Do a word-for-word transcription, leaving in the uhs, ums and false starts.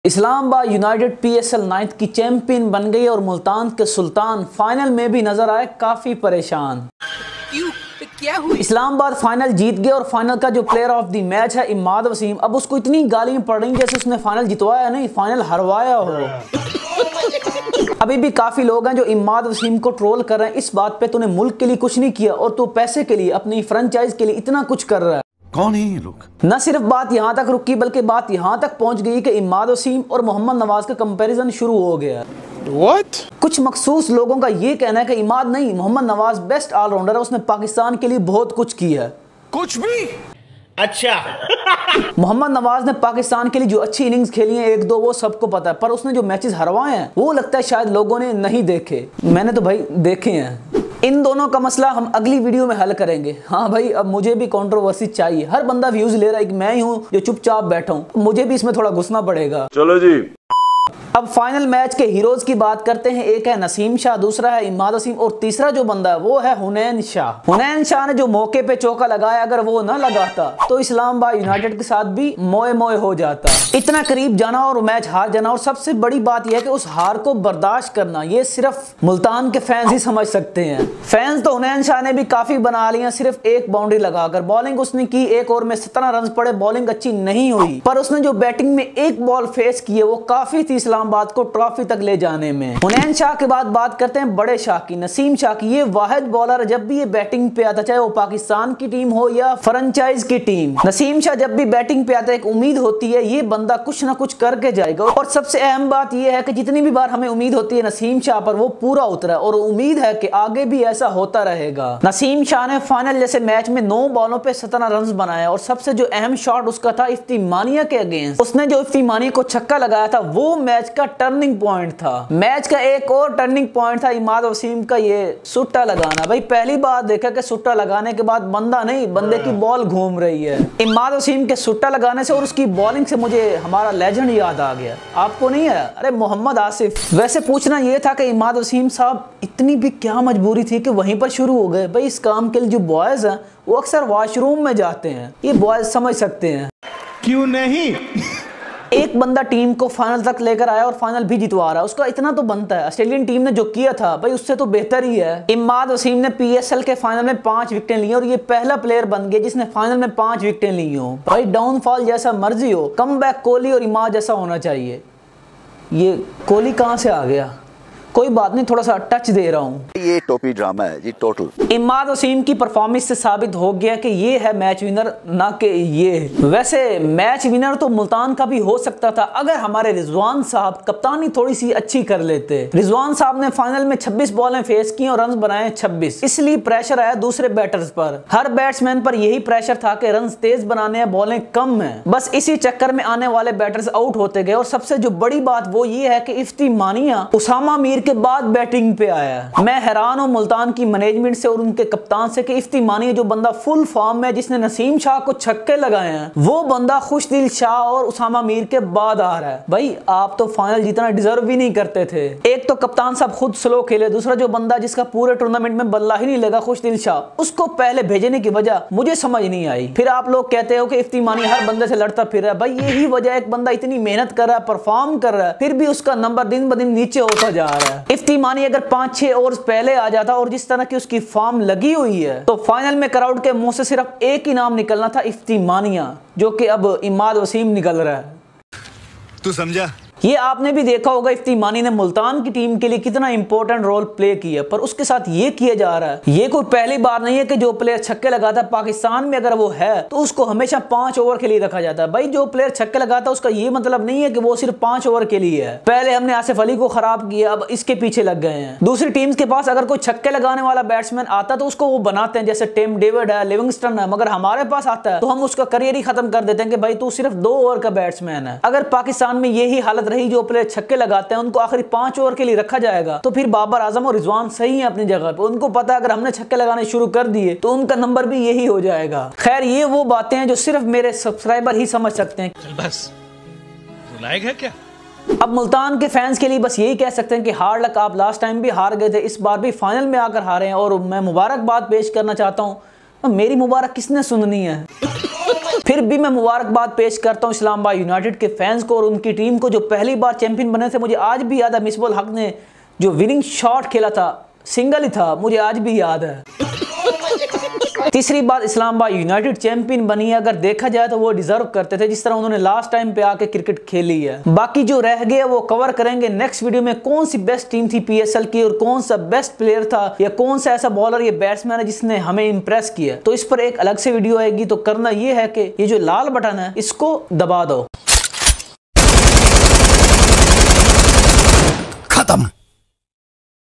Islamabad United PSL ninth की champion बन गई और मुल्तान के सुल्तान फाइनल में भी नजर आए काफी परेशान। क्यों? क्या हुआ? इस्लामाबाद फाइनल जीत गए और फाइनल का जो प्लेयर ऑफ द मैच है इमाद वसीम, अब उसको इतनी गालियां पड़ रही जैसे उसने फाइनल जितवाया नहीं, फाइनल हरवाया हो। अभी भी काफी लोग हैं जो इमाद वसीम को ट्रोल कर रहे हैं इस बात पे तूने मुल्क के लिए कुछ नहीं किया और तू पैसे के लिए अपनी फ्रेंचाइज के लिए इतना कुछ कर रहा है। कौन है ये लोग? न सिर्फ बात यहाँ तक रुकी बल्कि बात यहाँ तक पहुँच गई कि इमाद वसीम और मोहम्मद नवाज का कंपैरिजन शुरू हो गया। What? कुछ मखसूस लोगों का ये कहना है कि इमाद नहीं, मोहम्मद नवाज बेस्ट ऑलराउंडर है, उसने पाकिस्तान के लिए बहुत कुछ किया है। कुछ भी? अच्छा। मोहम्मद नवाज ने पाकिस्तान के लिए जो अच्छी इनिंग्स खेली हैं एक दो वो सबको पता है, पर उसने जो मैचेस हरवाए हैं वो लगता है शायद लोगों ने नहीं देखे। मैंने तो भाई देखे हैं। इन दोनों का मसला हम अगली वीडियो में हल करेंगे। हाँ भाई, अब मुझे भी कंट्रोवर्सी चाहिए। हर बंदा व्यूज ले रहा है कि मैं ही हूँ जो चुपचाप बैठा हूँ, मुझे भी इसमें थोड़ा घुसना पड़ेगा। चलो जी। अब फाइनल मैच के हीरोज की बात करते हैं। एक है नसीम शाह, दूसरा है इमाद वसीम और तीसरा जो बंदा है वो है हुनैन शाह। हुनैन शाह ने जो मौके पे चौका लगाया, अगर वो ना लगाता तो इस्लामाबाद यूनाइटेड के साथ भी मोए मोए हो जाता। इतना करीब जाना और मैच हार जाना, और सबसे बड़ी बात यह है कि उस हार को बर्दाश्त करना, ये सिर्फ मुल्तान के फैंस ही समझ सकते हैं। फैंस तो हुनैन शाह ने भी काफी बना लिया सिर्फ एक बाउंड्री लगाकर। बॉलिंग उसने की, एक ओवर में सत्रह रन पड़े, बॉलिंग अच्छी नहीं हुई, पर उसने जो बैटिंग में एक बॉल फेस की है वो काफी थी इस्लामाबाद को ट्रॉफी तक ले जाने में। हुनैन शाह के बाद बात करते हैं बड़े शाह की, नसीम शाह की। ये वाहिद बॉलर जब भी ये बैटिंग पे आता, चाहे वो पाकिस्तान की टीम हो या फ्रेंचाइज की टीम, नसीम शाह जब भी बैटिंग पे आता है एक उम्मीद होती है ये बंदा कुछ ना कुछ करके जाएगा। और सबसे अहम बात ये है कि जितनी भी बार हमें उम्मीद होती है नसीम शाह पर, वो पूरा उतरा और उम्मीद है कि आगे भी ऐसा होता रहेगा। नसीम शाह ने फाइनल जैसे मैच में नौ बॉलों पे सत्रह रन बनाया और सबसे जो अहम शॉट उसका था इफ्ती मानिया के अगेंस्ट। उसने जो इफ्ती मानिया को छक्का लगाया था वो मैच का टर्निंग पॉइंट था। मैच का एक और टर्निंग पॉइंट था इमाद वसीम का ये सुट्टा लगाना। भाई पहली बार देखा कि सुट्टा लगाने के बाद बंदा नहीं, बंदे की बॉल घूम रही है। इमाद वसीम के सुट्टा लगाने से और उसकी बॉलिंग से मुझे हमारा लेजेंड याद आ गया। आपको नहीं है? अरे मोहम्मद आसिफ। वैसे पूछना ये था कि इमाद वसीम साहब इतनी भी क्या मजबूरी थी कि वहीं पर शुरू हो गए? भाई इस काम के लिए जो बॉयज हैं वो अक्सर वॉशरूम में जाते हैं, ये बॉयज समझ सकते हैं। क्यों नहीं? एक बंदा टीम को फाइनल तक लेकर आया और फाइनल भी जितवा रहा है, उसका इतना तो बनता है। ऑस्ट्रेलियन टीम ने जो किया था भाई उससे तो बेहतर ही है। इमाद वसीम ने पीएसएल के फाइनल में पांच विकेटें ली और ये पहला प्लेयर बन गया जिसने फाइनल में पांच विकेटें ली हो। भाई डाउनफॉल जैसा मर्जी हो, कमबैक कोहली और इमाद जैसा होना चाहिए। ये कोहली कहां से आ गया? कोई बात नहीं, थोड़ा सा टच दे रहा हूँ। ये टोपी ड्रामा है जी टोटल। इमाद वसीम की परफॉर्मेंस से साबित हो गया कि ये है मैच विनर, ना कि ये। वैसे मैच विनर तो मुल्तान का भी हो सकता था अगर हमारे रिजवान साहब कप्तानी थोड़ी सी अच्छी कर लेते। रिजवान साहब ने फाइनल में छब्बीस बॉलें फेस की और रन बनाए छब्बीस, इसलिए प्रेशर आया दूसरे बैटर्स पर। हर बैट्समैन पर यही प्रेशर था कि रन तेज बनाने हैं, बॉलें कम है। बस इसी चक्कर में आने वाले बैटर्स आउट होते गए। और सबसे जो बड़ी बात वो ये है कि इफ्ती मानिया उसामा मीर के बाद बैटिंग पे आया। मैं हैरान हूं मुल्तान की मैनेजमेंट से और उनके कप्तान से कि इफ्ती मानिया जो बंदा फुल फॉर्म में जिसने नसीम शाह को छक्के लगाए हैं, वो बंदा खुशदिल शाह और उसामा मीर के बाद आ रहा है। भाई आप तो फाइनल जीतना डिजर्व भी नहीं करते थे। एक तो कप्तान साहब खुद स्लो खेले, दूसरा जो बंदा जिसका पूरे टूर्नामेंट में बल्ला ही नहीं लगा खुशदिल शाह, उसको पहले भेजने की वजह मुझे समझ नहीं आई। फिर आप लोग कहते हो कि इफ्ती मानिया हर बंदे से लड़ता फिर रहा है। भाई यही वजह, एक बंदा इतनी मेहनत कर रहा है, परफॉर्म कर रहा है, फिर भी उसका नंबर दिन ब दिन नीचे होता जा रहा है। इफ्ती मानिया अगर पांच छह ओवर्स पहले आ जाता और जिस तरह की उसकी फॉर्म लगी हुई है तो फाइनल में क्राउड के मुंह से सिर्फ एक ही नाम निकलना था, इफ्ती मानिया, जो कि अब इमाद वसीम निकल रहा है। तू समझा? ये आपने भी देखा होगा इफ्ती मानिया ने मुल्तान की टीम के लिए कितना इंपॉर्टेंट रोल प्ले किया, पर उसके साथ ये किया जा रहा है। ये कोई पहली बार नहीं है कि जो प्लेयर छक्के लगाता है पाकिस्तान में अगर वो है तो उसको हमेशा पांच ओवर के लिए रखा जाता है। भाई जो प्लेयर छक्के लगाता है उसका ये मतलब नहीं है कि वो सिर्फ पांच ओवर के लिए है। पहले हमने आसिफ अली को खराब किया, अब इसके पीछे लग गए हैं। दूसरी टीम के पास अगर कोई छक्के लगाने वाला बैट्समैन आता तो उसको वो बनाते हैं, जैसे टिम डेविड है, लिविंगस्टन है। मगर हमारे पास आता है तो हम उसका करियर ही खत्म कर देते हैं कि भाई तू सिर्फ दो ओवर का बैट्समैन है। अगर पाकिस्तान में यही हालत रही, जो प्लेयर छक्के लगाते हैं उनको आखिरी पांच ओवर के लिए रखा जाएगा, तो फिर बाबर आजम और रिजवान सही है अपनी जगह पे। उनको पता है अगर हमने छक्के लगाने शुरू कर दिए तो उनका नंबर भी यही हो जाएगा। खैर ये वो बातें हैं जो सिर्फ मेरे सब्सक्राइबर ही समझ सकते हैं। चल बस, लायक है क्या? अब मुल्तान के फैंस के लिए बस यही कह सकते हैं कि हार्ड लक, आप लास्ट टाइम भी हार गए थे, इस बार भी फाइनल में आकर हारे हैं। और मैं मुबारकबाद पेश करना चाहता हूँ। मेरी मुबारक किसने सुननी है? फिर भी मैं मुबारकबाद पेश करता हूँ इस्लामाबाद यूनाइटेड के फैंस को और उनकी टीम को जो पहली बार चैंपियन बने थे। मुझे आज भी याद है मिसबाह हक ने जो विनिंग शॉट खेला था, सिंगल ही था, मुझे आज भी याद है। तीसरी बात, इस्लामाबाद यूनाइटेड चैंपियन बनी है, अगर देखा जाए तो वो डिजर्व करते थे जिस तरह उन्होंने लास्ट टाइम पे आके क्रिकेट खेली है। बाकी जो रह गया वो कवर करेंगे नेक्स्ट वीडियो में, कौन सी बेस्ट टीम थी पीएसएल की और कौन सा बेस्ट प्लेयर था या कौन सा ऐसा बॉलर या बैट्समैन है जिसने हमें इंप्रेस किया। तो इस पर एक अलग से वीडियो आएगी। तो करना ये है कि ये जो लाल बटन है इसको दबा दो। खत्म।